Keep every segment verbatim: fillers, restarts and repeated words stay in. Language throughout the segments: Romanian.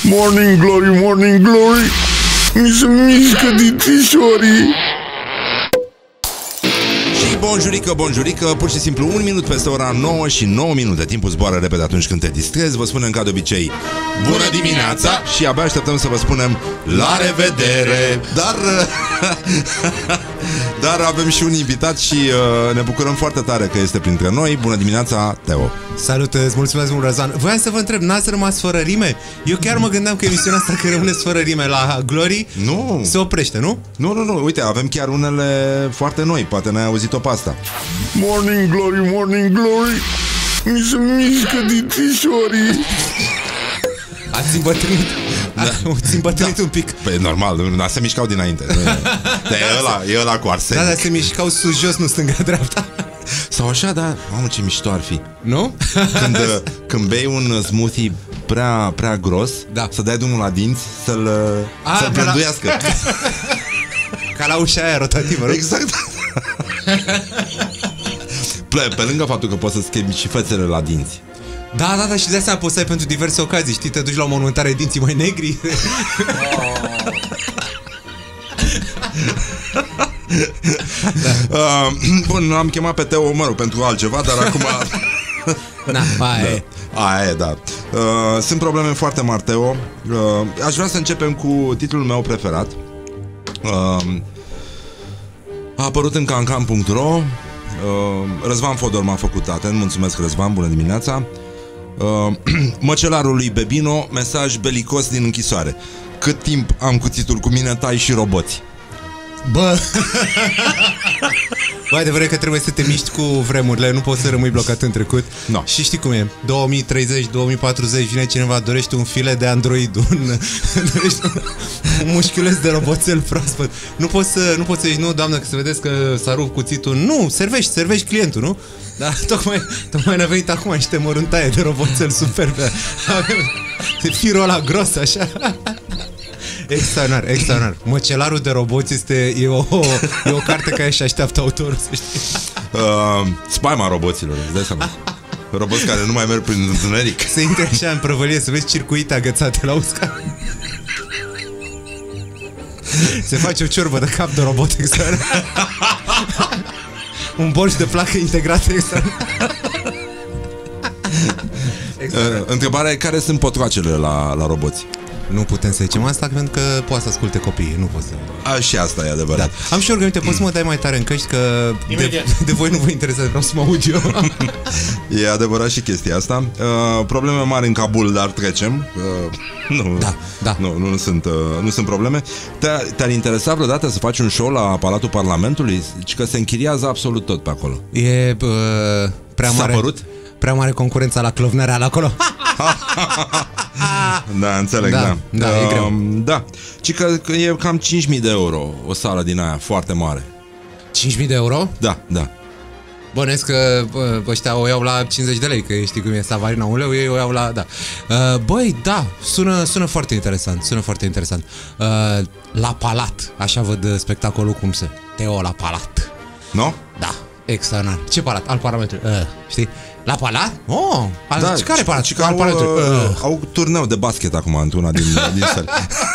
Morning glory, morning glory, mi se mișcă dințișorii. Și bonjurică, bonjurică, pur și simplu un minut peste ora nouă și nouă minute. Timpul zboară repede atunci când te distrezi. Vă spunem ca de obicei bună dimineața și abia așteptăm să vă spunem la revedere. Dar Dar avem și un invitat și uh, ne bucurăm foarte tare că este printre noi. Bună dimineața, Teo. Salut, îți mulțumesc mult, Răzvan. Voiam să vă întreb, n-ați rămas fără rime? Eu chiar mă gândeam că emisiunea asta că rămâneți fără rime la Glory Nu se oprește, nu? Nu, nu, nu, uite, avem chiar unele foarte noi. Poate n-ai auzit-o pe asta. Morning glory, morning glory, mi se mișcă dințișorii. Ați îmbătrânit, da. Ați îmbătrânit Da. un pic. Păi normal, nu, se mișcau dinainte. Dar e ăla, e ăla cu arsenic. Da, dar se mișcau sus-jos, nu stânga-dreapta. Sau așa, da, mamă, ce mișto ar fi. Nu? Când, când bei un smoothie prea, prea gros, da. Să dai drumul la dinți, să-l, să-l blânduiască. La... Ca la ușa aia rotativă, nu? Exact. Pe, pe lângă faptul că poți să schimbi și fețele la dinți. Da, da, da, și de asta poți să ai pentru diverse ocazii. Știi, te duci la o monumentare dinții mai negri. Da. Uh, bun, am chemat pe Teo, mă rog, pentru altceva, dar acum... Na, aia e. Aia e, da. Uh, sunt probleme foarte mari, Teo. Uh, aș vrea să începem cu titlul meu preferat. Uh, a apărut în cancan punct ro. uh, Răzvan Fodor m-a făcut atent. Mulțumesc, Răzvan, bună dimineața. uh, Măcelarul lui Bebino, mesaj belicos din închisoare. Cât timp am cuțitul cu mine, tai și roboți. Bă! Bă, adevărat că trebuie să te miști cu vremurile. Nu poți să rămâi blocat în trecut. No. Și știi cum e, două mii treizeci, două mii patruzeci vine cineva, dorește un file de Android, un, dorește un, un mușchiuleț de roboțel proaspăt. Nu poți să, nu poți să zici, nu, doamnă, că să vedeți că s-a rupt cuțitul. Nu, servești, servești clientul, nu? Dar tocmai, tocmai ne-a venit acum niște măruntaie de roboțel superbe. De firul ăla gros, așa. Extraordinar, extraordinar. Măcelarul de roboți este e o, e o carte care își așteaptă autorul, să știi. uh, Spaima roboților, îți dai seama. Roboți care nu mai merg prin întuneric. Să intre așa în prăvălie, să vezi circuite agățate la usca. Se face o ciorbă de cap de robot extraordinar. Un borș de placă integrată extraordinar. uh, Întrebarea e care sunt potroacele la, la roboți. Nu putem să zicem asta pentru că poate să asculte copiii. Nu pot să... A, și asta e adevărat, da. Am și o rugăminte, poți să mă dai mai tare în căști că de, de voi nu vă interesează, vreau să mă aud eu. E adevărat și chestia asta. uh, Probleme mari în Kabul, dar trecem. uh, nu, da, da. Nu, nu, nu, sunt, uh, nu sunt probleme. Te-ar, te-ar interesa vreodată să faci un show la Palatul Parlamentului? Zici că se închiriază absolut tot pe acolo. E uh, prea mare. S-a părut? Prea mare concurența la clovnarea la acolo. Da, înțeleg, da, da, da, uh, e greu. Da, ci că, că e cam cinci mii de euro o sală din aia, foarte mare. cinci mii de euro? Da, da. Bănesc că bă, ăștia o iau la cincizeci de lei, că știi cum e Savarina un leu, ei o iau la... Da. Uh, băi, da, sună, sună foarte interesant, sună foarte interesant. Uh, la Palat, așa văd spectacolul cum se... Teo la Palat. Nu? Da, extraordinar. Ce palat? Al Parlamentului. Uh, știi? La Palat? Oh, al, Da, care palat? și că al au, Parlamentului. uh, au turneu de basket acum într-una din, din sări.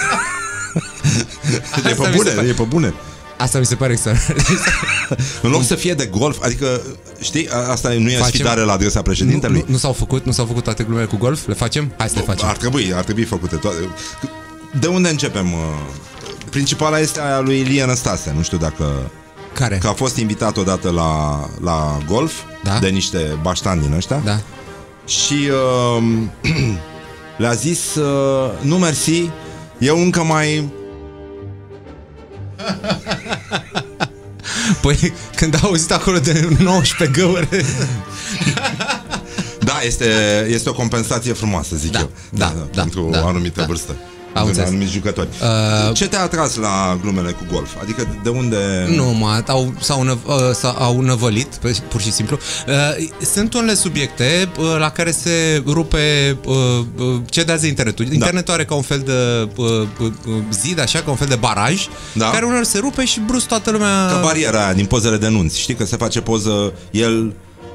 E pe bune, e pe bune. Asta mi se pare extraordinar. În loc să fie de golf, adică, știi, asta nu e Facem? sfidare la adresa președintelui. Nu, nu, nu s-au făcut, nu s-au făcut toate glumele cu golf? Le facem? Hai să le facem. Ar trebui, ar trebui făcute toate. De unde începem? Principala este aia lui Ilie Năstase. Nu știu dacă... Care? Că a fost invitat odată la, la golf, da? De niște baștani din ăștia. Da. Și uh, le-a zis uh, nu mersi, eu încă mai... Păi când au auzit acolo de nouăsprezece găuri. Da, este, este o compensație frumoasă, zic da, eu, da, da, pentru da, o anumită da. vârstă. Am înțeles. Anumiți jucători. Uh, Ce te-a atras la glumele cu golf? Adică de unde... Nu, mă, au, s-au, năv, uh, au năvălit, pur și simplu. uh, Sunt unele subiecte uh, la care se rupe, uh, uh, cedează internetul. Da. Internetul are ca un fel de uh, uh, zid, așa, ca un fel de baraj, da, care uneori se rupe și brusc toată lumea... Ca bariera aia din pozele de nunți. Știi că se face poză, el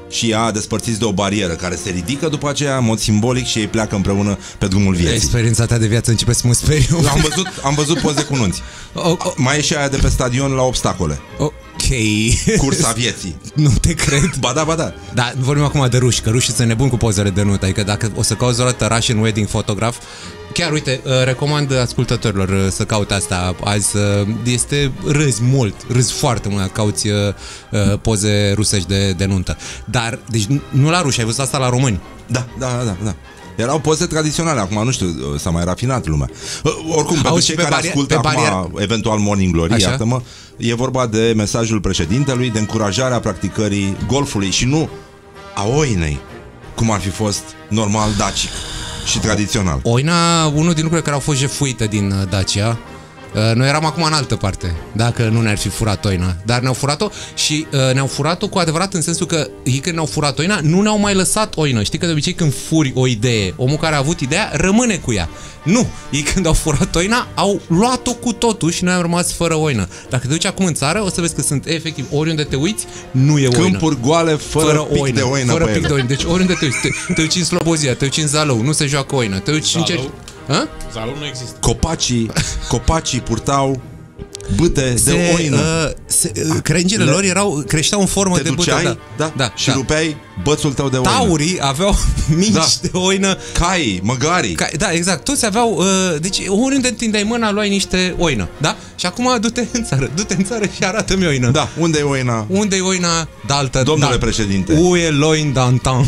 și ea despărțiți de o barieră care se ridică după aceea în mod simbolic și ei pleacă împreună pe drumul vieții. Experiența ta de viață începe să mă speriu. Am văzut, am văzut poze cu nunți. O, o, Mai e și aia de pe stadion la obstacole. ok. Cursa vieții. Nu te cred. Ba da, ba da. Da, vorbim acum de ruși, că rușii sunt nebuni cu pozele de nuntă. Adică dacă o să cauți o dată Russian Wedding Photograph, chiar, uite, recomand ascultătorilor să caute asta azi. Este, râzi mult, râzi foarte mult, cauți poze rusești de, de nuntă. Dar, deci nu la ruși, ai văzut asta la români. Da, da, da, da. Erau poze tradiționale, acum nu știu, s-a mai rafinat lumea. Oricum, pentru Auzi, cei pe care barier, ascultă acum, barier... eventual Morning Glory, Așa? iartă-mă, e vorba de mesajul președintelui, de încurajarea practicării golfului și nu a oinei, cum ar fi fost normal dacic și tradițional. Oina, unul din lucrurile care au fost jefuite din Dacia. Noi eram acum în altă parte, dacă nu ne-ar fi furat oina. Dar ne-au furat-o și uh, ne-au furat-o cu adevărat în sensul că ei când ne-au furat oina, nu ne-au mai lăsat oină. Știi că de obicei când furi o idee, omul care a avut ideea rămâne cu ea. Nu, ei când au furat oina, au luat-o cu totul și noi am rămas fără oină. Dacă te duci acum în țară, o să vezi că sunt efectiv, oriunde te uiți, nu e oină. Câmpuri goale fără, fără pic oină, de oină fără pe pic ele. de oină. Deci oriunde te uiți, te, te uiți în Slobozia, te uiți în Zalău, nu se joacă oină. Te uiți în ce... Zalău nu există. Copacii, copacii purtau bâte se, de oină. Uh, se, uh, crengile lor erau, creșteau în formă te de duceai, bâtă. Da, da, da, și da. rupeai bățul tău de oină. Taurii aveau mici Da. de oină. Caii, măgarii. Ca, da, exact. Toți aveau... Uh, deci oriunde întindeai mâna, luai niște oină. Da? Și acum du-te în țară. Du-te în țară și arată-mi oină. Da, unde e oina? Unde e oina daltă? Domnule da. președinte. Uie loin dantan.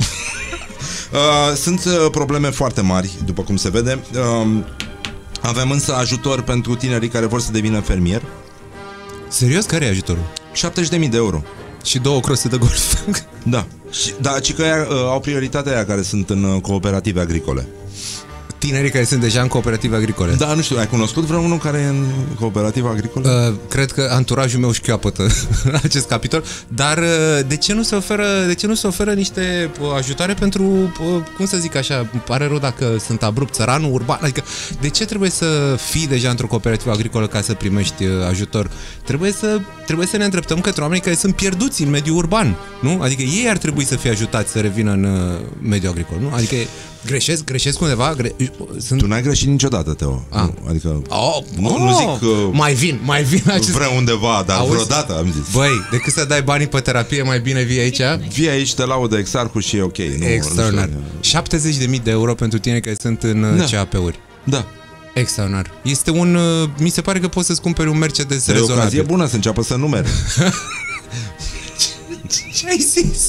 Uh, sunt uh, probleme foarte mari, după cum se vede. Uh, avem însă ajutor pentru tinerii care vor să devină fermier. Serios? Care e ajutorul? șaptezeci de mii de euro. Și două crose de golf. Da. Și, da, ci că aia, uh, au prioritatea aia care sunt în uh, cooperative agricole. Tinerii care sunt deja în cooperative agricole. Da, nu știu, ai cunoscut vreunul care e în cooperativă agricolă? Uh, cred că anturajul meu șchioapătă la acest capitol, dar uh, de ce nu se oferă, de ce nu se oferă niște uh, ajutoare pentru, uh, cum să zic așa, îmi pare rău dacă sunt abrupt, țăranul, urban, adică de ce trebuie să fii deja într-o cooperativă agricolă ca să primești uh, ajutor? Trebuie să, trebuie să ne îndreptăm către oamenii care sunt pierduți în mediul urban, nu? Adică ei ar trebui să fie ajutați să revină în uh, mediul agricol, nu? Adică greșesc, greșesc undeva? Gre... Sunt... Tu n-ai greșit niciodată, Teo. Ah. Nu, adică Oh, nu, oh, nu zic că mai vin, mai vin acest... vreau undeva, dar Auzi? vreodată am zis. Băi, decât să dai banii pe terapie, mai bine vii aici? Vii aici, te laudă Exarhul și e ok. Nu, Extraordinar. nu știu. șaptezeci de mii de euro pentru tine care sunt în Da. C A P-uri. Da. Extraordinar. Este un... uh, Mi se pare că poți să-ți cumperi un Mercedes E o ocazie rezonabil. bună să înceapă să numere. Ce ai zis?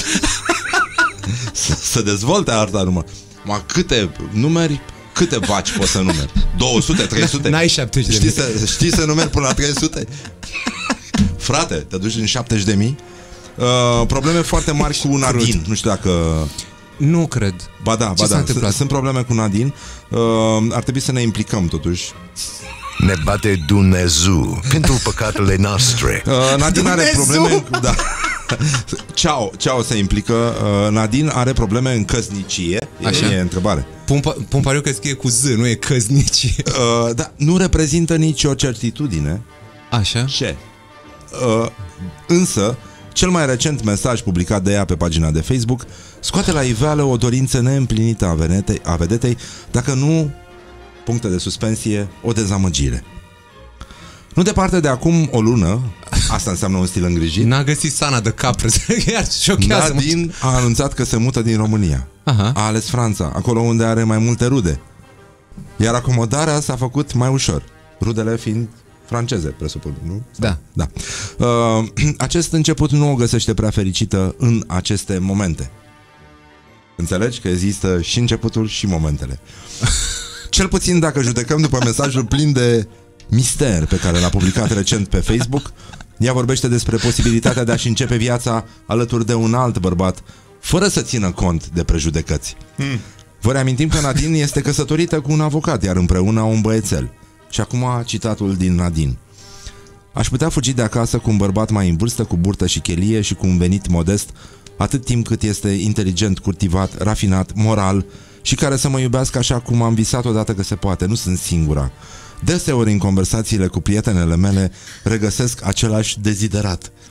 să, să dezvolte arta numai. Ma câte numeri, câte vaci poți să numeri? două sute, trei sute? N-ai șaptezeci de Știi mii. să, știi să numeri până la trei sute? Frate, te duci în șaptezeci de mii? Uh, probleme foarte mari cu Nadine. Nu știu dacă... Nu cred. Ba da, Ce ba s-a da. întâmplat? Sunt, sunt probleme cu Nadine. Uh, ar trebui să ne implicăm totuși. Ne bate Dumnezeu pentru păcatele noastre. Uh, Nadine are Dumnezeu! probleme cu... Da. Ceau, Ceau se implică. Uh, Nadine are probleme în căsnicie. Așa. E, e întrebare. Pun, pun pariu că scrie cu Z, nu e căznici. Uh, da, nu reprezintă nicio certitudine. Așa? Ce? Uh, însă, cel mai recent mesaj publicat de ea pe pagina de Facebook scoate la iveală o dorință neîmplinită a, venetei, a vedetei, dacă nu, puncte de suspensie, o dezamăgire. Nu departe de acum o lună, asta înseamnă un stil îngrijit, N-a găsit sana de capră. Iar șochează. Nadine a anunțat că se mută din România. Aha. A ales Franța, acolo unde are mai multe rude. Iar acomodarea s-a făcut mai ușor, rudele fiind franceze, presupun, nu? Da. Da. Uh, acest început nu o găsește prea fericită în aceste momente. Înțelegi că există și începutul și momentele. Cel puțin dacă judecăm după mesajul plin de mister pe care l-a publicat recent pe Facebook, ea vorbește despre posibilitatea de a-și începe viața alături de un alt bărbat, fără să țină cont de prejudecăți. Hmm. Vă reamintim că Nadine este căsătorită cu un avocat, iar împreună au un băiețel. Și acum citatul din Nadine. Aș putea fugi de acasă cu un bărbat mai în vârstă, cu burtă și chelie și cu un venit modest, atât timp cât este inteligent, cultivat, rafinat, moral și care să mă iubească așa cum am visat odată că se poate. Nu sunt singura. Deseori în conversațiile cu prietenele mele regăsesc același deziderat.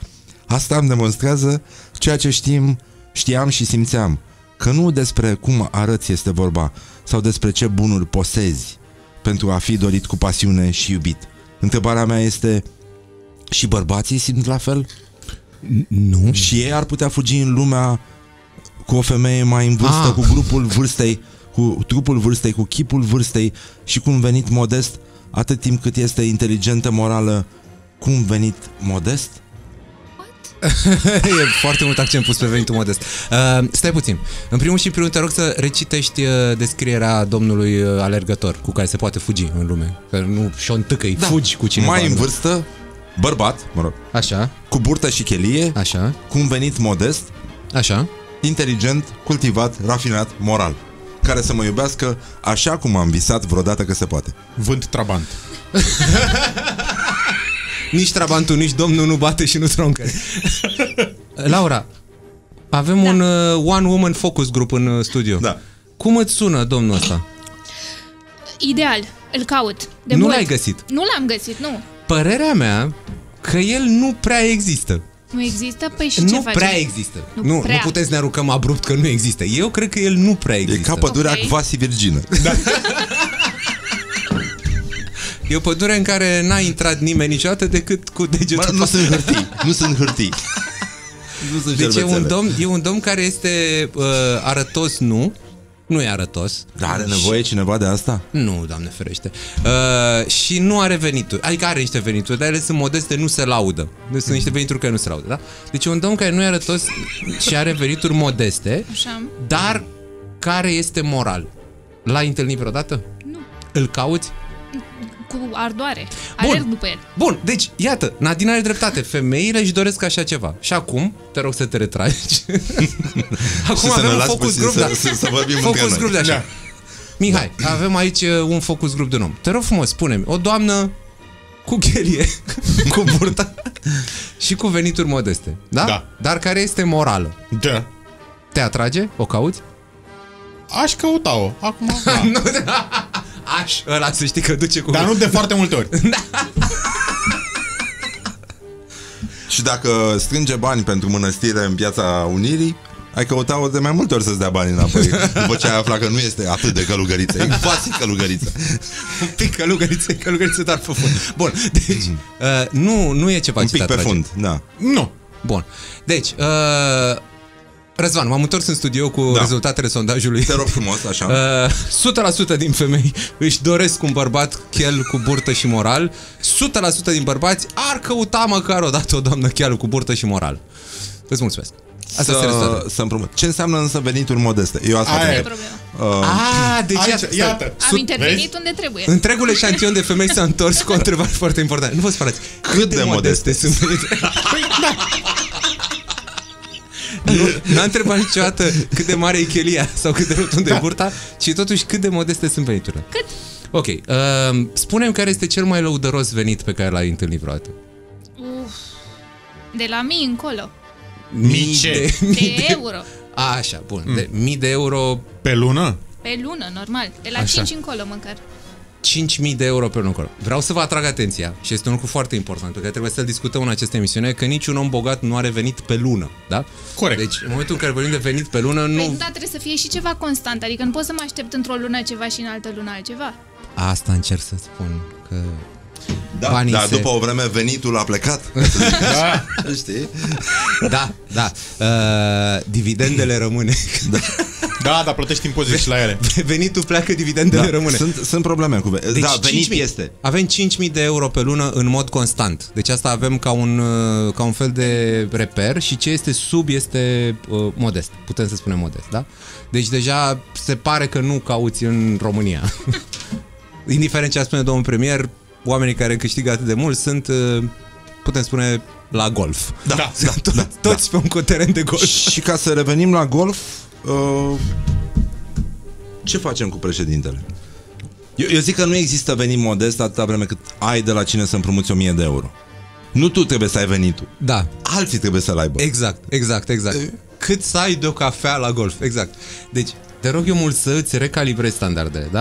Asta îmi demonstrează ceea ce știm, știam și simțeam, că nu despre cum arăți este vorba sau despre ce bunuri posezi pentru a fi dorit cu pasiune și iubit. Întrebarea mea este, și bărbații simt la fel? Nu. Și ei ar putea fugi în lumea cu o femeie mai în vârstă, Ah. cu grupul vârstei, cu trupul vârstei, cu chipul vârstei și cu un venit modest, atât timp cât este inteligentă, morală, cu un venit modest? E foarte mult accent pus pe venitul modest. Uh, stai puțin. În primul și în primul te rog să recitești uh, descrierea domnului uh, alergător cu care se poate fugi în lume. Că nu șontâcă-i, da. Fugi cu cineva. Mai în vârstă, bărbat, mă rog, Așa, cu burtă și chelie, așa, cu un venit modest, așa. inteligent, cultivat, rafinat, moral, care să mă iubească așa cum am visat vreodată că se poate. Vânt Trabant. Nici trabantul, nici domnul nu bate și nu troncă. Laura, avem Da. un uh, one woman focus group în uh, studio. Da. Cum îți sună domnul ăsta? Ideal, îl caut. De Nu mult. l-ai găsit. Nu l-am găsit, nu. Părerea mea că el nu prea există. Nu există? Păi și ce Nu facem? prea există. Nu Nu, nu, prea. nu putem să ne aruncăm abrupt că nu există. Eu cred că el nu prea E există. ca pădurea Ok. Vasi Virgină. E o pădure în care n-a intrat nimeni niciodată decât cu degetul. Mă, nu sunt hârtii, nu sunt hârtii. Nu sunt Deci e șervețele. un domn, e un domn care este uh, arătos, nu. Nu e arătos. Dar are nevoie cineva de asta? Nu, Doamne ferește. Uh, și nu are venituri. Adică are niște venituri, dar ele sunt modeste, nu se laudă. Deci sunt niște venituri care nu se laudă, da? Deci e un domn care nu e arătos și are venituri modeste, Așa. dar care este moral. L-ai întâlnit vreodată? Nu. Îl cauți? Cu ardoare. Alerg după el. Bun, deci, iată, Nadine are dreptate. Femeile își doresc așa ceva. Și acum, te rog să te retragi. Acum Și să avem ne un lași focus puțin group, să- da. să- să vorbim între Focus noi. group de așa. Da. Mihai, avem aici uh, un focus group de un om. Te rog frumos, spune-mi, o doamnă cu chelie, cu burtă și cu venituri modeste, da? Da. Dar care este morală. Da. Te atrage? O cauți? Aș căuta-o. Acum, da. Nu, aș, ăla să știi că duce cu... Dar nu de foarte multe ori. Și dacă strânge bani pentru mănăstire în Piața Unirii, ai căuta-o de mai multe ori să-ți dea bani înapoi. După ce ai aflat că nu este atât de călugăriță. E Vasi călugăriță. Un pic călugăriță, călugăriță, dar pe fund. Bun, deci, uh, nu, nu e ceva Un ce te pic pe atrage. fund, da. Nu. Bun, deci, uh, Răzvan, m-am întors în studio cu Da. rezultatele sondajului. Te rog frumos, așa. Uh, o sută la sută din femei își doresc un bărbat chel cu burtă și moral. o sută la sută din bărbați ar căuta măcar o dată o doamnă cheală cu burtă și moral. Îți mulțumesc. Asta se să, rezultă. să împrumut. Ce înseamnă însă venituri modeste? Eu asta Aia Nu e cred. problemă. Uh, Ah, deci Aici, iată, stai. iată. Am Sut- intervenit vezi? unde trebuie. Întregul eșantion de femei s-a întors cu o întrebare foarte importantă. Nu vă spărați. Cât de, de modeste, modeste sunt veniturile? Nu, n-a întrebat niciodată cât de mare e chelia sau cât de rotundă e burta, ci totuși cât de modeste sunt veniturile. Cât? Ok, uh, spune-mi care este cel mai lăudăros venit pe care l-ai întâlnit vreodată. Uf. De la mii încolo. Mii ce? de, mii De de euro. A, așa, bun. De, mii de euro, Pe lună? Pe lună, normal. De la Așa. cinci încolo măcar. cinci mii de euro pe lună încolo. Vreau să vă atrag atenția și este un lucru foarte important pe care trebuie să-l discutăm în această emisiune, că niciun om bogat nu are venit pe lună, da? Corect. Deci, în momentul în care vorbim de venit pe lună, Păi, nu... da, trebuie să fie și ceva constant. Adică nu pot să mă aștept într-o lună ceva și în altă lună altceva. Asta încerc să spun, că... da, banii dar se- după o vreme venitul a plecat. Da. Știi? Da, da. Uh, dividendele rămâne. Da. Da, dar plătești impozit și la ele. Venitul pleacă, dividendele Da, rămâne. sunt, sunt probleme cu venit. Deci Da, venit cinci mii. este. Avem cinci mii de euro pe lună în mod constant. Deci asta avem ca un, uh, ca un fel de reper și ce este sub este uh, modest. Putem să spunem modest, da? Deci deja se pare că nu cauți în România. Indiferent ce a spune domnul premier, oamenii care câștigă atât de mult sunt, uh, putem spune, la golf. Da, Da, da, To- da, Toți pe un teren de golf. Și ca să revenim la golf, uh, ce facem cu președintele? Eu, eu zic că nu există venit modest atâta vreme cât ai de la cine să împrumuți o mie de euro. Nu tu trebuie să ai venitul. Da, Alții trebuie să-l aibă. exact, exact, exact. Cât să ai de o cafea la golf, exact. Deci, te rog eu mult să îți recalibrezi standardele, da?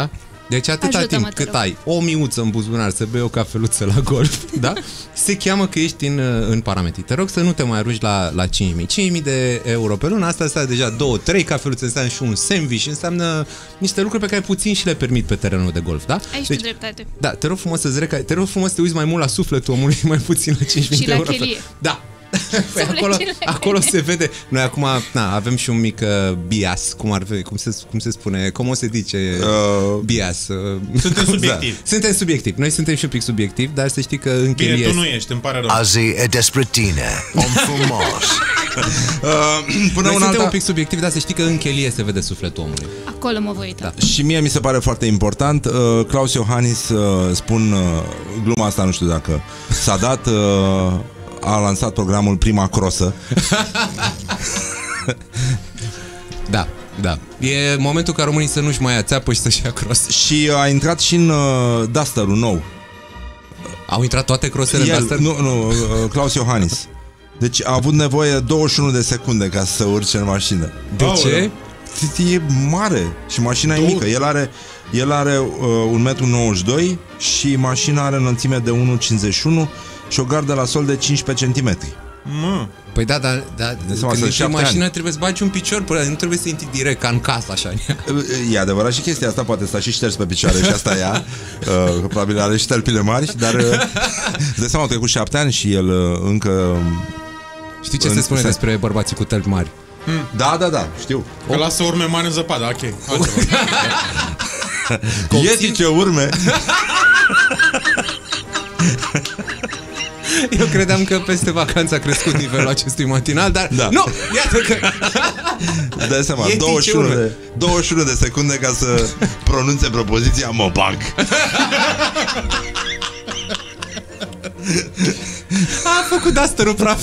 Deci atâta Ajută-mă, timp te cât rog. ai o miuță în buzunar să bei o cafeluță la golf, da? Se cheamă că ești în, în parametri. Te rog să nu te mai arunci la, la cinci mii. cinci mii de euro pe lună, asta înseamnă deja două trei cafeluțe, înseamnă și un sandwich, înseamnă niște lucruri pe care puțin și le permit pe terenul de golf, da? Ai și Deci, tu dreptate. da, te rog frumos să-ți reca- te rog frumos să te uiți mai mult la sufletul omului, mai puțin la cinci mii Și de la euro. pe- chelie. Da. Păi acolo, acolo se vede. Noi acum, na, avem și un mic uh, bias, cum ar fi, cum se, cum se spune, cum o se zice Uh, bias. Uh, Suntem subiectivi. suntem subiectivi. Noi suntem și un pic subiectivi, dar să știi că în Bine, chelie... tu nu ești, îmi pare rău. Azi e despre tine, om frumos. uh, până Noi un suntem alta... un pic subiectivi, dar să știi că în chelie se vede sufletul omului. Acolo mă voi uita. Da. Și mie mi se pare foarte important. uh, Claus Iohannis, uh, spun uh, gluma asta, nu știu dacă s-a dat, uh, a lansat programul Prima Crosă. Da, da. E momentul ca românii să nu-și mai ia țeapă și să-și ia cross. Și a intrat și în uh, Duster-ul nou. Au intrat toate crossele în El, Duster? nu, nu, uh, Claus Iohannis. Deci a avut nevoie douăzeci și unu de secunde ca să se urce în mașină. De Aoleu. ce? E mare și mașina e mică. El are, el are uh, un metru nouăzeci și doi și mașina are înălțime de unu virgulă cincizeci și unu și o gardă la sol de cincisprezece centimetri. Mă. Păi da, dar da, seama, când sunt intri în șapte mașină ani. trebuie să bagi un picior, până, nu trebuie să intri direct ca în casă așa. E adevărat și chestia asta, poate sta și șters pe picioare și asta ea, uh, că probabil are și tălpile mari, dar uh, îți dai seama, au trecut șapte ani și el uh, încă... Știi ce În- se spune se- despre bărbații cu tălpi mari? Da, da, da, știu. Că lasă urme mari în zăpadă, ok. Altceva. Ieti ce urme! Eu credeam că peste vacanță a crescut nivelul acestui matinal, dar Da. nu! Iată că... Îți dai seama, Ieti douăzeci și ce unu urme. de, douăzeci și unu de secunde ca să pronunțe propoziția mă bag. A făcut Duster-ul praf.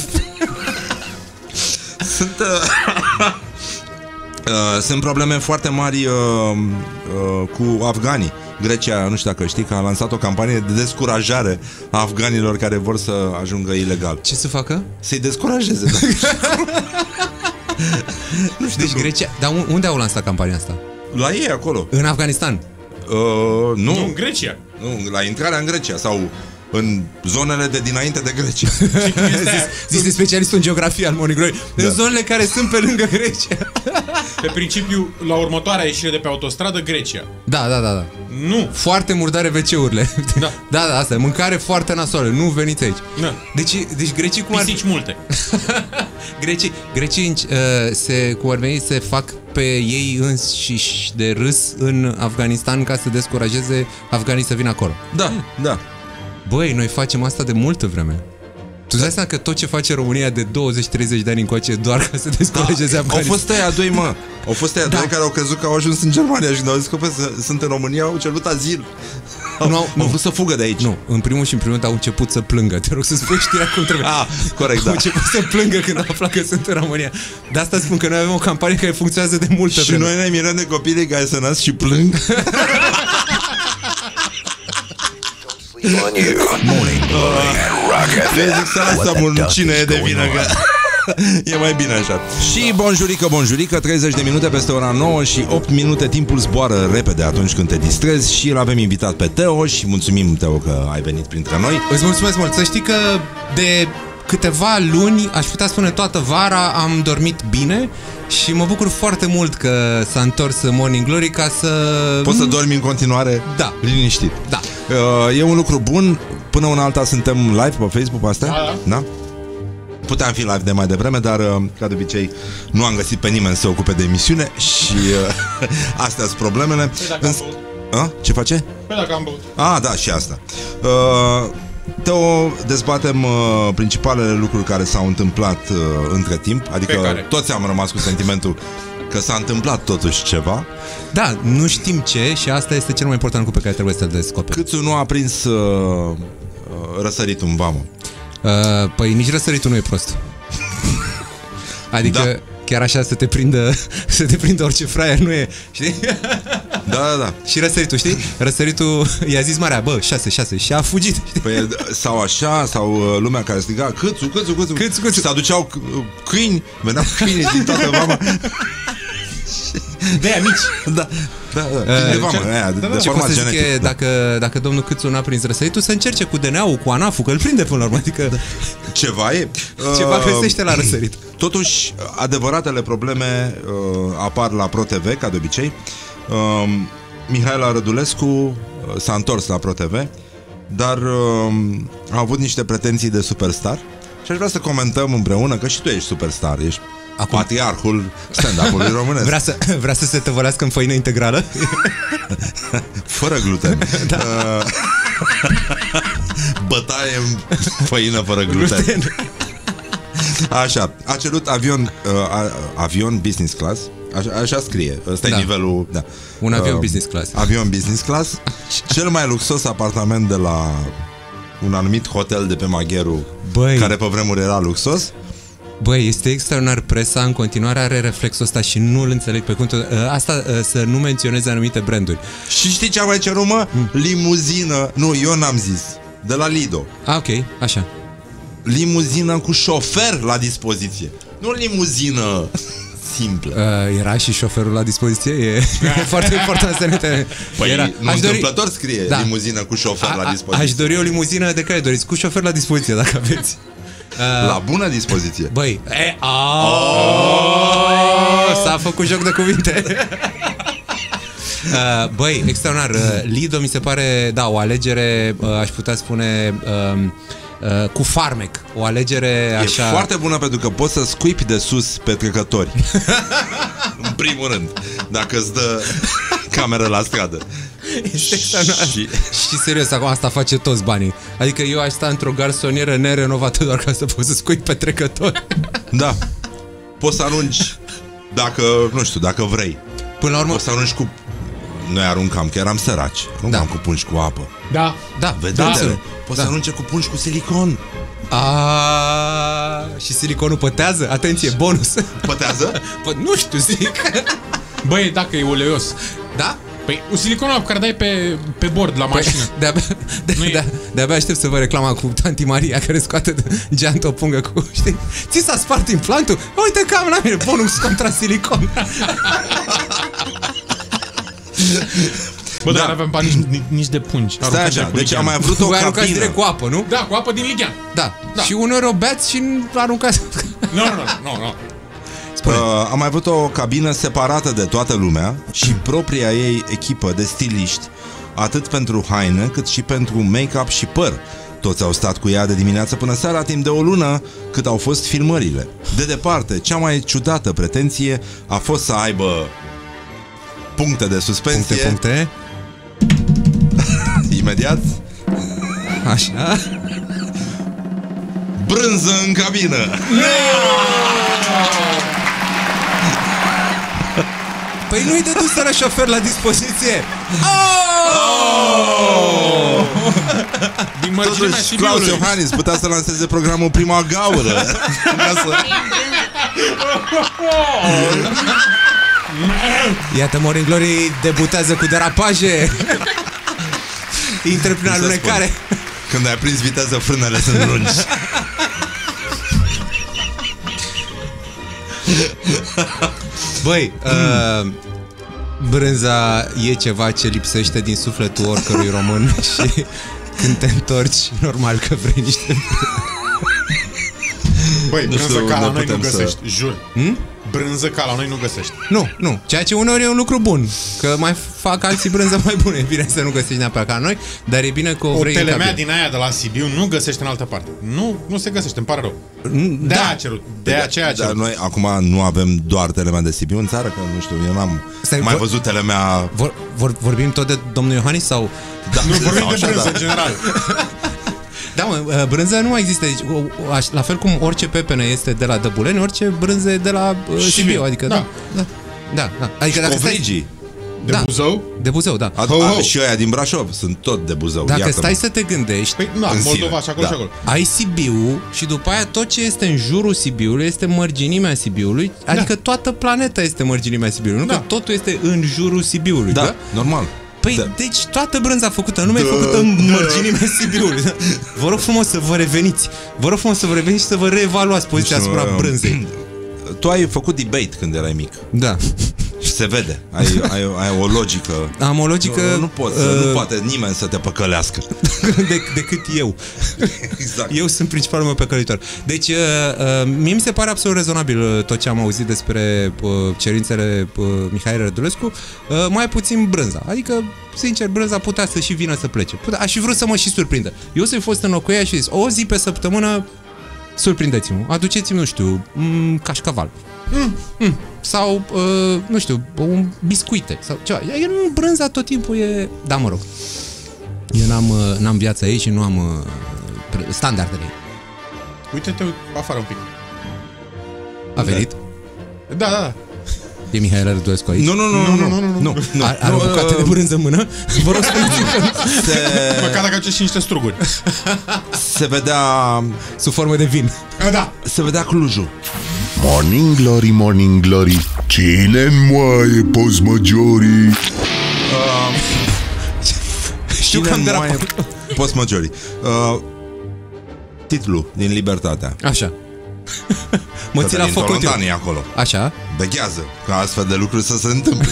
Sunt, uh, uh, sunt probleme foarte mari uh, uh, cu afganii. Grecia, nu știu dacă știi, că a lansat o campanie de descurajare a afganilor care vor să ajungă ilegal. Ce să facă? Să-i descurajeze. Da? Nu știu. Deci Grecia... Dar un- unde au lansat campania asta? La ei acolo. În Afganistan. Uh, nu, Nu, în Grecia. nu, la intrarea în Grecia sau în zonele de dinainte de Grecia. Zise specialistul în geografie al Morning Glory. În Da. zonele care sunt pe lângă Grecia. Pe principiu, la următoarea ieșire de pe autostradă, Grecia. Da, da, da, da. Nu. Foarte murdare ve ce-urile. Da. Da, da, asta e. Mâncare foarte nasoală. Nu veniți aici. Da. Deci, deci grecii cum ar Pisici multe. Grecii, grecii uh, se, cum ar veni, se fac pe ei înșiși de râs în Afganistan ca să descurajeze afganii să vină acolo. Da, da. Băi, noi facem asta de multă vreme. Tu îți dai seama că tot ce face România de douăzeci treizeci de ani încoace e doar ca să descurajeze Da, au Afganistan. fost ăia doi, mă. Au fost ăia Da. doi care au crezut că au ajuns în Germania și când au zis că pă, sunt în România, au cerut azil. Au, Nu, au, nu. au vrut să fugă de aici. Nu, în primul și în primul rând au început să plângă. Te rog să spui știrea cum trebuie. Ah, corect, Au da. început să plângă când au aflat că sunt în România. De asta spun că noi avem o campanie care funcționează de multă Și vreme. noi ne mirăm de copiii care se nasc și plâng. On you. Morning Glory at Rock F Le M. zic să lasă What the duck cine is e de going vină on? că e mai bine așa. Și bonjurică, bonjurică, treizeci de minute peste ora nouă și opt minute. Timpul zboară repede atunci când te distrezi. Și îl avem invitat pe Teo. Și mulțumim, Teo, că ai venit printre noi. Îți mulțumesc mult. Să știi că de câteva luni, aș putea spune toată vara, am dormit bine și mă bucur foarte mult că s-a întors Morning Glory ca să... Poți să dormi în continuare Da. liniștit. Da. Uh, E un lucru bun. Până una alta suntem live pe Facebook, asta? Da, da. Puteam fi live de mai devreme, dar uh, ca de obicei nu am găsit pe nimeni să se ocupe de emisiune. Și uh, astea sunt problemele. Păi dacă am Îns- băut. A? Ce face? Păi dacă am băut. Ah, da, și asta. Uh, Teo, dezbatem uh, principalele lucruri care s-au întâmplat uh, între timp. Adică Pe care? toți am rămas cu sentimentul că s-a întâmplat totuși ceva. Da, nu știm ce și asta este cel mai important lucru pe care trebuie să-l descoperi. Câțu nu a prins uh, uh, răsăritul în vamă. Uh, păi nici răsăritul nu e prost. Adică Da. chiar așa să te prindă să te prindă orice fraier nu e, știi? Da, da, da. Și răsăritul, știi? Răsăritul i-a zis marea, bă, șase, șase și a fugit, știi? Păi, sau așa, sau uh, lumea care striga Câțu, Câțu, Câțu, Câțu, Câțu. Și se aduceau c- câini. Veneau câini din toată vama. De aia mici. Da. Da, da, de vamă, aia, de, de Ce pot format să zic genetic. e, Da. dacă, dacă domnul Câțu n-a prins răsăritul, să încerce cu D N A-ul, cu ANAF-ul, că îl prinde până la urmă. Adică Ceva e. ceva Uh, găsește la răsărit. Totuși, adevăratele probleme uh, apar la ProTV, ca de obicei. Uh, Mihaela Rădulescu uh, s-a întors la ProTV, dar uh, a avut niște pretenții de superstar și aș vrea să comentăm împreună, că și tu ești superstar, ești Acum. patriarhul stand-up-ului românesc. Vrea să, vrea să se tăvălească în făină integrală? Fără gluten. Da. Uh, bătaie în făină fără gluten. gluten. Așa, a cerut avion uh, avion business class. Așa, așa scrie, ăsta da. e nivelul, da. Un avion uh, business class. Avion business class. Cel mai luxos apartament de la un anumit hotel de pe Magheru, Băi. care pe vremuri era luxos. Băi, este extraordinar, presa în continuare are reflexul ăsta și nu-l înțeleg pe cum asta, să nu menționeze anumite branduri. Și știi ce am mai cerut, mă? Mm. Limuzină, nu, eu n-am zis, de la Lido. Ah, ok, așa. Limuzină cu șofer la dispoziție. Nu limuzină simplă. Uh, era și șoferul la dispoziție? E, e foarte important să ne te... Păi era. nu întâmplător dori... scrie da. limuzină cu șofer a, la dispoziție. Aș dori o limuzină de care doriți? Cu șofer la dispoziție, dacă aveți. Uh, la bună dispoziție. Băi, e, oh, s-a făcut joc de cuvinte. uh, Băi, extraordinar. uh, Lido mi se pare, da, o alegere, uh, aș putea spune, uh, uh, cu farmec. O alegere așa... E foarte bună pentru că poți să scuipi de sus pe trecători. În primul rând, dacă îți dă cameră la stradă. Este și... și serios, acum asta face toți banii. Adică eu aș sta într-o garsonieră nerenovată doar ca să poți să scui pe trecători. Da. Poți să arunci dacă, nu știu, dacă vrei. Până la urmă poți să arunci cu... Noi aruncam, că eram săraci. Aruncam da. cu pungi cu apă. Da. Da, vedeți? Da. Poți da. să arunce cu pungi cu silicon. A, și siliconul pătează? Atenție, bonus. Pătează? Pă, nu știu, zic. Băi, dacă e uleios. Da? Păi, un silicon pe care dai pe, pe bord la mașină. Păi, de-abia, de, de, de-abia aștept să vă reclama cu tanti Maria care scoate geantă o pungă cu, știi? Ți s-a spart implantul? Uite că am la mine bonus contra silicon. Bă, da. dar avem bani nici, nici de pungi. Stai așa, deci am mai vrut o Voi cabină. direct cu apă, nu? Da, cu apă din Lighean. Da. da. Și uneori o beați și aruncați. Nu, nu, nu, nu. Uh, am mai avut o cabină separată de toată lumea și propria ei echipă de stiliști, atât pentru haine cât și pentru make-up și păr. Toți au stat cu ea de dimineață până seara, timp de o lună cât au fost filmările. De departe, cea mai ciudată pretenție a fost să aibă puncte de suspensie. Puncte, puncte. Imediat. Așa. Brânză în cabină. Păi nu-i de dus la șofer la dispoziție. Oh! Din mărginea Totuși, Sibiului. Claus Iohannis putea să lanseze programul Prima Gaură. Ca să... Iată, Morning Glory debutează cu derapaje. Intră prin alunecare. Când ai prins viteză, frânele sunt lungi. Băi, uh, brânza e ceva ce lipsește din sufletul oricărui român. Și când te întorci, normal că vrei niște... Băi, brânză știu, ca la noi putem nu găsești, să... jur. Hmm? Brânză ca la noi nu găsești. Nu, nu. Ceea ce uneori e un lucru bun. Că mai fac alții brânză mai bune. E bine să nu găsești neapărat ca noi, dar e bine că o, o vrei în cabină. telemea din aia de la Sibiu nu găsești în altă parte. Nu, nu se găsește, îmi pare rău. De Da. aia a cerut. De aceea a Dar cerut. noi acum nu avem doar telemea de Sibiu în țară, că nu știu, eu n-am Stai, mai vor- văzut telemea... Vor, vor, vorbim tot de domnul Iohannis sau... Da, Nu vorbim sau de așa, brânză, da. în general. Da, mă, brânză nu mai există. Deci, o, o, aș- la fel cum orice pepene este de la Dăbuleni, orice brânză e de la uh, Sibiu. Adică, da. Da, da, da. Adică dacă stai... Covrigii. De Da. Buzău? De Buzău, da. A, Ho, a, ho. și ăia din Brașov sunt tot de Buzău. Dacă iartă-mă. stai să te gândești, Păi, da, În Moldova sine, și acolo da. și acolo. ai Sibiu și după aia tot ce este în jurul Sibiului este mărginimea Sibiului, adică toată planeta este mărginimea Sibiului, nu Da. că totul este în jurul Sibiului, da? Da, normal. Păi, Da. deci toată brânza făcută, nu mai e făcută în mărginimea Sibiului. Da? Vă rog frumos să vă reveniți. Vă rog frumos să vă reveniți și să vă reevaluați poziția Deci, asupra uh, brânzei. Tu ai făcut debate când erai mic. Da. Și se vede. Ai, ai, ai o logică. Am o logică... Nu, nu, poți, uh, nu poate nimeni să te păcălească. de, decât eu. Exact. Eu sunt principalul meu păcălitor. Deci, uh, uh, mie mi se pare absolut rezonabil uh, tot ce am auzit despre uh, cerințele uh, Mihail Rădulescu, uh, mai puțin brânza. Adică, sincer, brânza putea să și vină să plece. Putea, aș fi vrut să mă și surprindă. Eu să-i fost în locul ea și zis, o zi pe săptămână, surprindeți-mă, aduceți-mi, nu știu, m- cașcaval. Mm, mm. Sau, uh, nu știu, un biscuite sau ceva. Eu nu, brânza tot timpul e... Da, mă rog. Eu n-am, uh, n-am viața ei și nu am uh, standardele ei. Uite-te afară un pic. A venit? Da, da, da. E Mihail Rădulescu aici? Nu, nu, nu, nu, nu, nu, nu, nu. Are, are o bucată de brânză în mână? Vă rog, spuneți-mi că... Se, Măcar dacă aduce și niște struguri. se vedea... Sub formă de vin. Da. Se vedea Clujul. Morning Glory, Morning Glory, cine moaie post-majorii? Știu că am derapat. Post-majorii. Uh, titlul din Libertatea. Așa. Mă ții la Cătălin foc Tolontan e acolo. Așa. Beghează ca astfel de lucruri să se întâmple.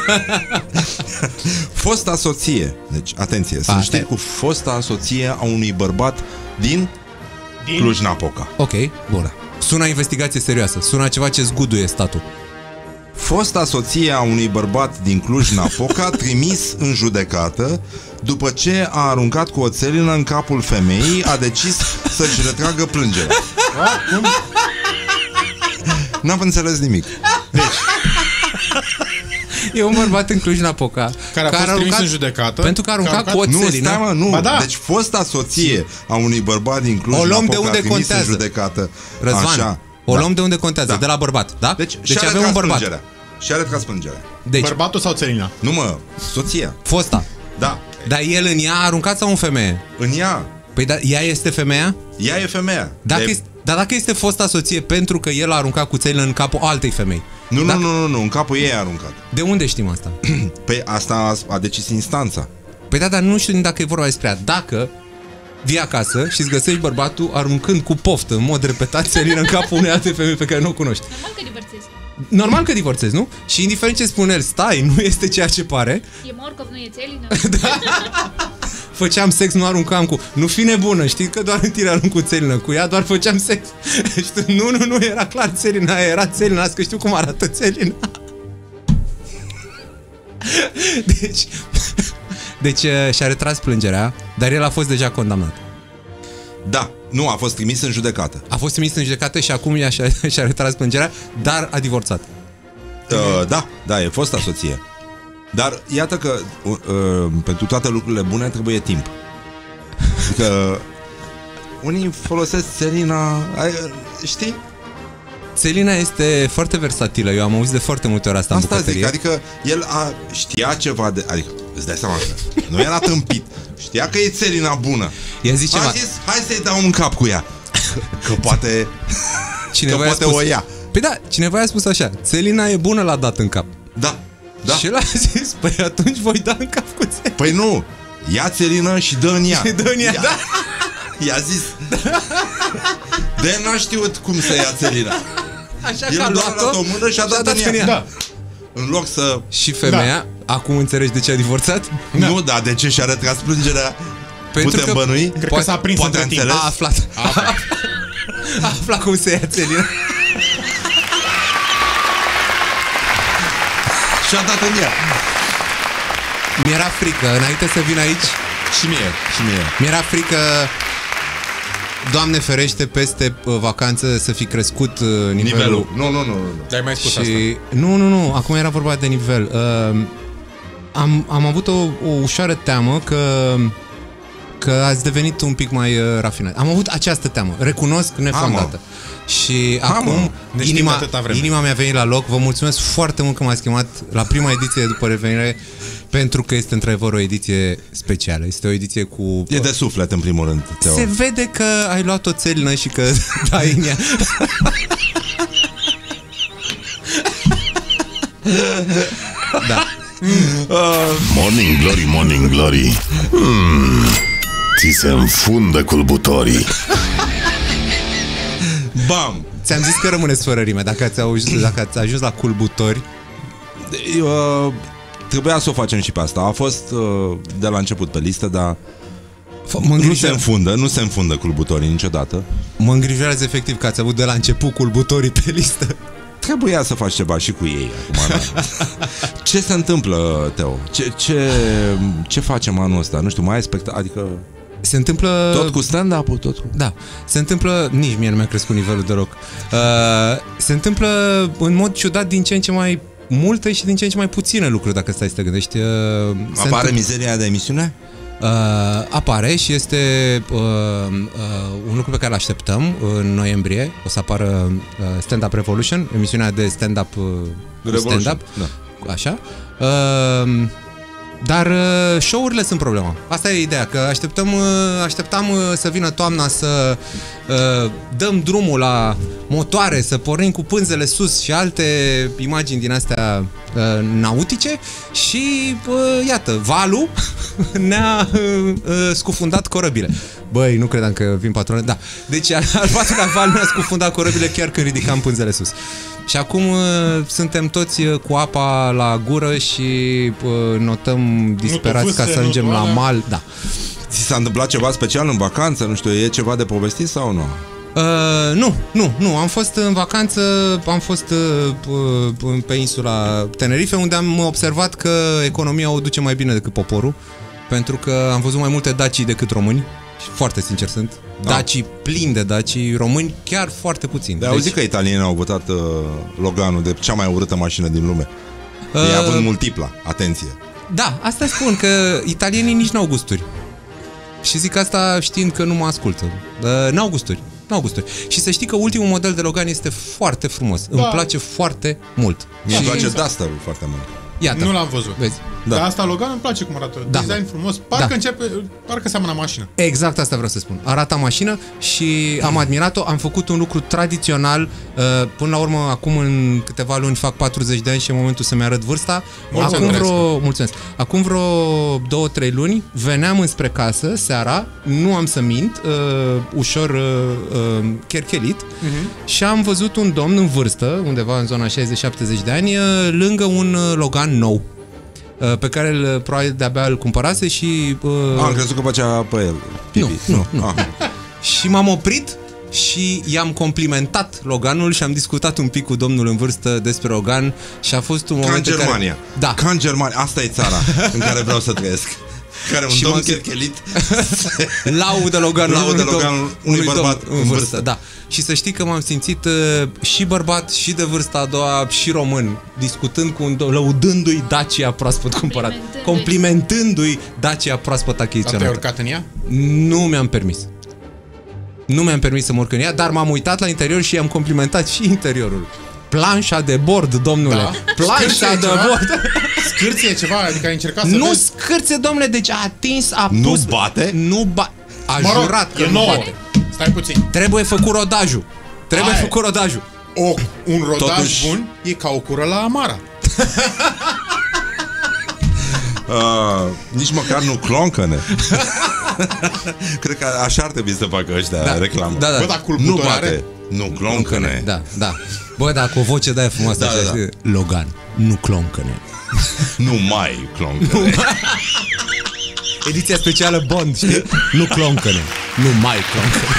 Fosta soție. Deci, atenție, sunt Asta știri e. cu fosta soție a unui bărbat din, Din... Cluj-Napoca. Ok, bună. Sună investigație serioasă. Sună ceva ce zguduie statul. Fosta soție a unui bărbat din Cluj-Napoca trimis în judecată după ce a aruncat cu o țelină în capul femeii, a decis să-și retragă plângerea. N-am înțeles nimic. E un bărbat în Cluj-Napoca Care a fost trimis în judecată. pentru că a aruncat cu o Nu, țelină. stai mă, nu. Ba da. Deci fosta soție a unui bărbat din O luăm Cluj-Napoca de unde trimis contează. în judecată. Răzvan, Așa. o Da. luăm de unde contează, Da. de la bărbat, da? Deci, deci și-a avem un retras bărbat. plângerea. Și-a retras plângerea. Deci, Bărbatul sau țelina? Nu mă, soția. fosta. Da. Dar el în ea a aruncat sau în femeie? În ea. Păi da, ea este femeia? Ea e femeia. Dacă E- este, dar dacă este fosta soție pentru că el a aruncat cu țelină în capul altei femei. Nu, Dacă- nu, nu, nu, nu, în capul ei a aruncat. De unde știm asta? Păi asta a, a decis instanța. Păi da, dar nu știu dacă e vorba despre ea. Dacă vii acasă și îți găsești bărbatul aruncând cu poftă, în mod repetat, țelină în capul unei alte femei pe care nu o cunoști. Normal că divorțezi. Normal că divorțezi, nu? Și indiferent ce spune el, stai, nu este ceea ce pare. E morcov, nu e țelină. Făceam sex, nu aruncam cu... Nu fi nebună, știi că doar în tine arunc cu țelină. Cu ea doar făceam sex. Și tu, nu, nu, nu, era clar țelina aia, era țelina, azi că știu cum arată țelina. Deci... Deci uh, și-a retras plângerea, dar el a fost deja condamnat. Da, nu, a fost trimis în judecată. A fost trimis în judecată și acum ea și-a, și-a retras plângerea, dar a divorțat. Uh, da, da, e fosta soție. Dar iată că uh, uh, pentru toate lucrurile bune trebuie timp. Adică unii folosesc țelina, ai, știi? Țelina este foarte versatilă, eu am auzit de foarte multe ori asta, Asta în bucătărie. zic, adică el a, știa ceva de... Adică, îți dai seama că nu era tâmpit. Știa că e țelina bună. I-a zis ceva. A zis, hai să-i dau un cap cu ea. Că poate... Cineva că i-a poate spus, o ia. Păi da, cineva i-a spus așa, țelina e bună la dat în cap. Da, da. Și el a zis, păi atunci voi da în cap cu țelina. Păi nu, ia țelină și dă în ea. Și dă în ea, da. I-a zis. De n-a știut cum să ia țelina. Așa El că a doar a dat luat-o o mână și a dat în ea. Da. În loc să... Și femeia, acum înțelegi de ce a divorțat? Da. Nu, dar de ce și-a retras plângerea? Pentru Putem că- bănui? Cred Poate- că s-a prins poate între a timp. înțeles. A aflat. A, a aflat cum se ia țelina. Și-a dat în ea. Mi-era frică, înainte să vin aici, Și mie, și mie. mi-era frică, Doamne ferește, peste uh, vacanță să fi crescut uh, nivelul. Nivelul. Nu, nu, nu, nu. Ai mai spus asta. Și... Nu, nu, nu, acum era vorba de nivel. Uh, am, am avut o, o ușoară teamă că că ați devenit un pic mai uh, rafinat. Am avut această teamă, recunosc, nefondată. Și Ha, acum mă. Ne știm inima, atâta vreme. inima mi-a venit la loc. Vă mulțumesc foarte mult că m-ați chemat la prima ediție după revenire, pentru că este într-adevăr o ediție specială. Este o ediție cu... E de suflet, în primul rând, Teo. Se vede că ai luat o țelină și că dai în ea. Da. Morning Glory, Morning Glory, mm, ți se înfundă culbutorii. Bam! Ți-am zis că rămâneți fără rime. Dacă ați, auzit, dacă ați ajuns la culbutori, uh, trebuia să o facem și pe asta. A fost uh, de la început pe listă, dar mă nu se înfundă, nu se înfundă culbutorii niciodată. Mă îngrijorează efectiv că ați avut de la început culbutorii pe listă. Trebuia să faci ceva și cu ei acum. Ce se întâmplă, Teo? Ce, ce, ce facem anul ăsta? Nu știu, mai ai spectacol? Adică... Se întâmplă... Tot cu stand-up-ul? Tot cu... Da, se întâmplă... Nici mie nu mi-a crescut nivelul deloc. Uh, se întâmplă în mod ciudat din ce în ce mai multe și din ce în ce mai puține lucruri, dacă stai să te gândești. Uh, Apare întâmpl... mizeria de emisiune? Uh, apare și este uh, uh, un lucru pe care îl așteptăm în noiembrie. O să apară uh, Stand-Up Revolution, emisiunea de stand-up, uh, stand-up, da. Așa. Uh, Dar uh, show-urile sunt problema. Asta e ideea, că așteptăm, uh, așteptam uh, să vină toamna să uh, dăm drumul la motoare, să pornim cu pânzele sus și alte imagini din astea uh, nautice și uh, iată, valul ne-a uh, uh, scufundat corăbile. Băi, nu credeam că vin patrone. Da. Deci al patrulea val ne-a scufundat corăbile chiar când ridicam pânzele sus. Și acum uh, suntem toți uh, cu apa la gură și uh, notăm disperați ca să ajungem la mal. Da. Ți s-a întâmplat ceva special în vacanță? Nu știu, e ceva de povestit sau nu? Uh, nu, nu, nu. Am fost în vacanță, am fost uh, pe insula Tenerife, unde am observat că economia o duce mai bine decât poporul, pentru că am văzut mai multe dacii decât români. Foarte sincer sunt. Dacii plini de dacii, români chiar foarte puțini. De deci... auzit că italienii au votat uh, Loganul de cea mai urâtă mașină din lume. Uh... Ei având multipla, atenție. Da, asta spun, că italienii nici n-au gusturi. Și zic asta știind că nu mă ascultă. Uh, n-au gusturi, n-au gusturi. Și să știi că ultimul model de Logan este foarte frumos. Da. Îmi place foarte mult. Mie îmi și... place Duster-ul foarte mult. Iată. Nu l-am văzut. Vezi? Da. Dar asta Logan îmi place cum arată. Da. Design frumos. Parcă Da. începe, parcă seamănă mașină. Exact asta vreau să spun. Arată mașină și am admirat-o. Am făcut un lucru tradițional. Până la urmă, acum în câteva luni fac patruzeci de ani și e momentul să-mi arăt vârsta. Mulțumesc. Acum vreo, mulțumesc. Acum vreo două trei luni veneam înspre casă seara, nu am să mint, uh, ușor uh, uh, cherchelit, uh-huh. și am văzut un domn în vârstă, undeva în zona șaizeci șaptezeci de ani, uh, lângă un uh, Logan nou, pe care îl, probabil de-abia îl cumpărase și... Uh... A, am crezut că făcea pe el pipi. Nu, nu, nu. Ah. Și m-am oprit și i-am complimentat Loganul și am discutat un pic cu domnul în vârstă despre Logan și a fost un Ca moment în Germania. Care... Da. Ca în Germania. Asta e țara în care vreau să trăiesc. Care un și domn m-am... cherchelit laudă Loganul, laudă Loganul unui, unui bărbat în vârstă. vârstă. Da. Și să știi că m-am simțit uh, și bărbat și de vârsta a doua și român, discutând cu un domn, lăudându-i Dacia proaspăt cumpărat, complimentându-i Dacia proaspăt achiziționată. Te-ai urcat în ea? Nu mi-am permis. Nu mi-am permis să mă urc în ea, dar m-am uitat la interior și i-am complimentat și interiorul. Planșa de bord, domnule. Da. Planșa Scârție de ceva? bord. Scârție ceva? Adică ai încercat să Nu vezi? scârție, domnule, deci a atins, a Nu pus... bate? Nu ba... A Mă rog, jurat că e nu nouă. bate. Stai puțin. Trebuie făcut rodajul. Trebuie Aia e. făcut rodajul. O, un rodaj Totuși- bun e ca o cură la Amara. uh, Nici măcar nu cloncăne. Cred că așa ar trebui să facă ăștia Da. reclamă. Da, da. Bă, dar Nu culbutor bate. are? Nu cloncăne. Da, da. Bă, da, cu o voce de-aia frumoasă. Da, așa, da, da. știi? Logan, nu cloncăne. Nu mai cloncăne. Ediția specială Bond, știi? Nu cloncăne. Nu mai cloncăne.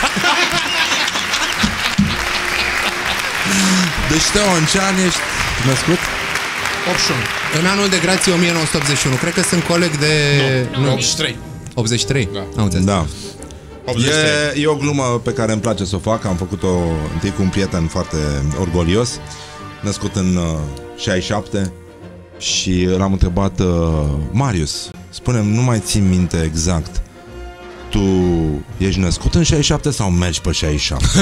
Deci, Teo, în ce an ești născut? optzeci și unu. În anul de grație o mie nouă sute optzeci și unu. Cred că sunt coleg de... Nu, optzeci și trei. optzeci și trei? Da. Am înțeles. Da. optzeci și trei. E, e o glumă pe care îmi place să o fac. Am făcut-o întâi cu un prieten foarte orgolios, născut în uh, șaizeci și șapte, și l-am întrebat: uh, Marius, spune-mi, nu mai țin minte exact, tu ești născut în șaizeci și șapte sau mergi pe șaizeci și șapte?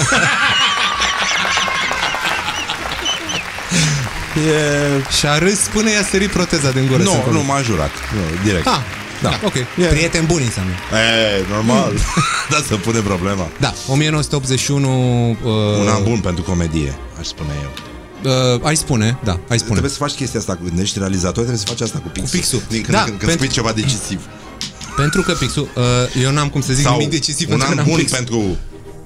E... Și a râs până i-a sărit proteza din gură. Nu, sunt nu, convins. m-a jurat. Nu, direct. Ah, da, Da. ok. E- Prieteni buni înseamnă. E, normal. Da, să pune problema. Da, o mie nouă sute optzeci și unu... Uh, Un an bun pentru comedie, aș spune eu. uh, Ai spune, da, ai spune. Trebuie să faci chestia asta, când ești realizator, trebuie să faci asta cu pixul. Cu pixul. Din când, Da, când, când pentru- spui ceva decisiv. Pentru că pixul, uh, eu n-am cum să zic Sau nimic decisiv un pentru că an n-am bun pix. pentru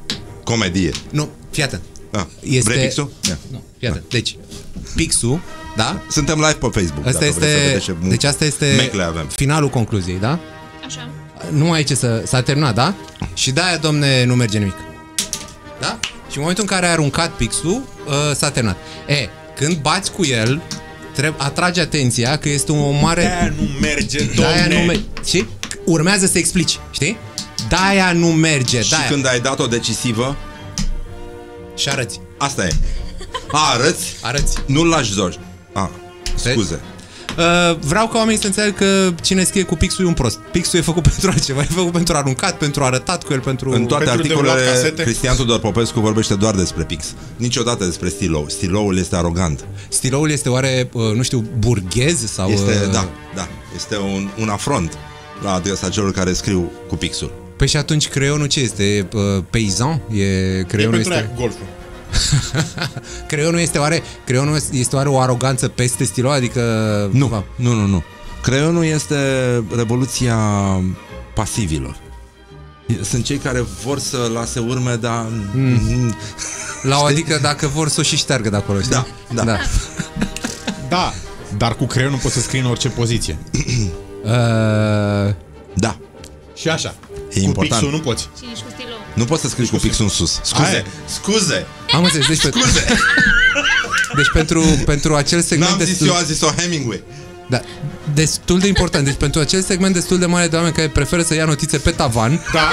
comedie. Nu, fii atent. Da. Este- Vrei pixul? Ia. Nu, fii atent. Deci, pixul Da? Suntem live pe Facebook. Asta dacă vreți să este, vedeți ce deci asta este mecle avem. finalul concluziei, da? Așa. Nu mai e ce să... S-a terminat, da? Și de-aia, domne, nu merge nimic. Da? Și în momentul în care ai aruncat pixul, uh, s-a terminat. E, când bați cu el, trebuie atrage atenția că este o mare... De-aia nu merge, De-aia domne. nu merge. Și urmează să explici, știi? De-aia nu merge, Și de-aia. când ai dat-o decisivă, Și arăți. asta e. A, arăți? Arăți. Nu-l lași George. A, scuze. Uh, vreau ca oamenii să înțeleg că cine scrie cu pixul e un prost. Pixul e făcut pentru altceva, e făcut pentru aruncat, pentru arătat cu el, pentru... În toate Pentru articolele, derulat casete. Cristian Tudor Popescu vorbește doar despre pix. Niciodată despre stilou. Stiloul este arogant. Stiloul este oare, uh, nu știu, burghez sau... Este, uh, da, da. Este un, un afront la adresa celor care scriu cu pixul. Păi și atunci creionul ce este? Uh, peisan? E, E creionul pentru aia este... cu golful. creionul este oare, creionul este oare o aroganță peste stilou? Adică... Nu, nu, nu, nu. Creionul este revoluția pasivilor. Sunt cei care vor să lase urme, dar... Mm. La o, adică dacă vor să o și șteargă de acolo, știi? Da, da. da. Da, dar cu creionul poți să scrii în orice poziție. Uh, Da. Și așa. E cu important. pixul nu poți. Și nici cu stilou. Nu poți să scrii cu pixul în sus. Scuze. Aia. Scuze. am înțeles, deci, pe, deci pentru, pentru acel segment N-am zis destul, eu, a zis-o Hemingway. da, destul de important, deci pentru acel segment destul de mare de oameni care preferă să ia notițe pe tavan, Da.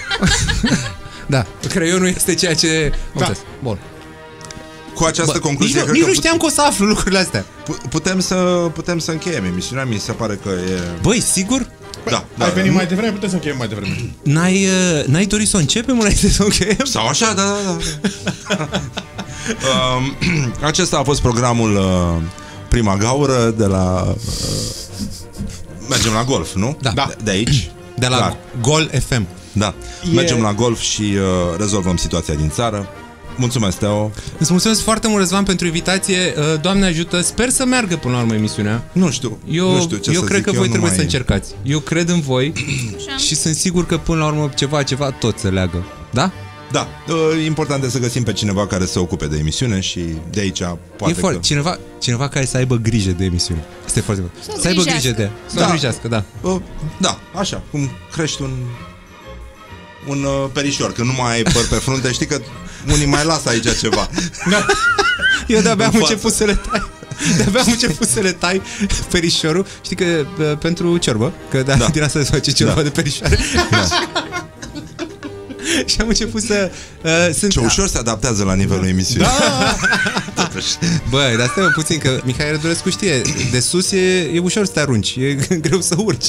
da, creionul este ceea ce... Da. Da. Bun. Cu această Bă, concluzie, nici nu, cred nici că nu știam că o să aflu lucrurile astea. pu- putem să putem să încheiem emisiunea. Mi se pare că e... Băi, sigur? Da, da. Ai venit mai devreme, putem să încheiem mai devreme. N-ai, uh, n-ai dorit să o începem înainte să o încheiem? Sau așa, da, da, da. um, acesta a fost programul uh, Prima Gaură de la... Uh, mergem la golf, nu? Da. De, de aici? De la Clar. Gol F M. Da. E- Mergem la golf și uh, rezolvăm situația din țară. Mulțumesc, Teo. Îți mulțumesc foarte mult, Răzvan, pentru invitație. Uh, Doamne ajută, sper să meargă până la urmă emisiunea. Nu știu, Eu, nu știu ce eu să cred zic, că eu voi nu trebuie mai... să încercați. Eu cred în voi Așa. și sunt sigur că până la urmă ceva, ceva tot se leagă. Da? Da, uh, important este să găsim pe cineva care să se ocupe de emisiune și de aici poate E foarte, că... cineva, cineva care să aibă grijă de emisiune. Este foarte bun. Să o Să aibă grijească. grijă de ea. Să o Da. grijească, da. Uh, da, așa, cum crești un un uh, perișor, când nu mai ai păr pe frunte, știi că unii mai lasă aici ceva. Eu de-abia am În față. început să le tai. De-abia am început să le tai perișorul. Știi că uh, pentru ciorbă, că da, Da. din asta se face ciorbă Da. de perișoare. Da. Și am început să... Uh, sunt, Ce ușor se adaptează la nivelul emisiunii. Da. Bă, dar stai mă puțin, că Mihai Rădulescu știe, de sus e, e ușor să te arunci, e greu să urci.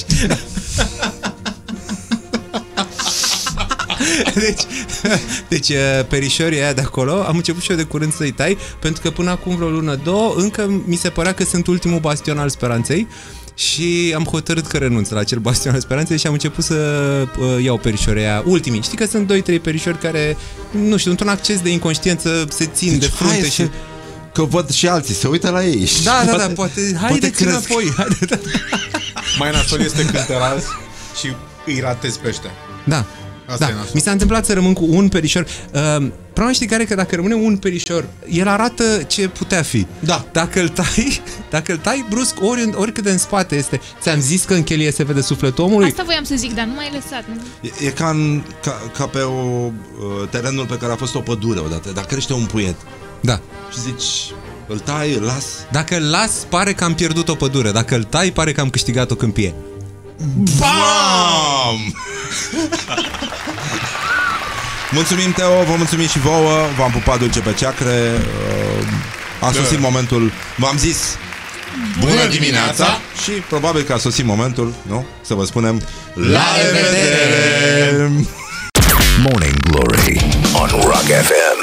Deci, deci perișorii aia de acolo, am început și eu de curând să-i tai, pentru că până acum vreo lună, două, încă mi se părea că sunt ultimul bastion al speranței. Și am hotărât că renunț la acel bastion al speranței și am început să uh, iau perișorii aia ultimii. Știi că sunt doi trei perișori care, nu știu, într-un acces de inconștiență se țin de frunte hai și... să- Că văd și alții, se uită la ei. și Da, da, da, poate- poate, haideți cresc. înapoi. Haide, da. Mai nasol este când te razi și îi ratezi pe ăștia. Da. Asta Da. e nasol. Mi s-a întâmplat să rămân cu un perișor. Uh, problema știi care? Că dacă rămâne un perișor, el arată ce putea fi. Da. Dacă îl tai, dacă îl tai brusc, ori, oricât de în spate este. Ți-am zis că în chelie se vede sufletul omului? Asta voiam să zic, dar nu m-ai lăsat. Nu? E, e ca, în, ca, ca pe o, uh, terenul pe care a fost o pădure odată. Dacă crește un puiet Da. și zici, îl tai, îl las. Dacă îl las, pare că am pierdut o pădure. Dacă îl tai, pare că am câștigat o câmpie. Bam! Mulțumim, Teo, vă mulțumim și vouă. V-am pupat dulce pe ceacre. uh, A sosit momentul. V-am zis bună dimineața. Și probabil că a sosit momentul, nu? Să vă spunem la revedere! Morning Glory on Rock F M.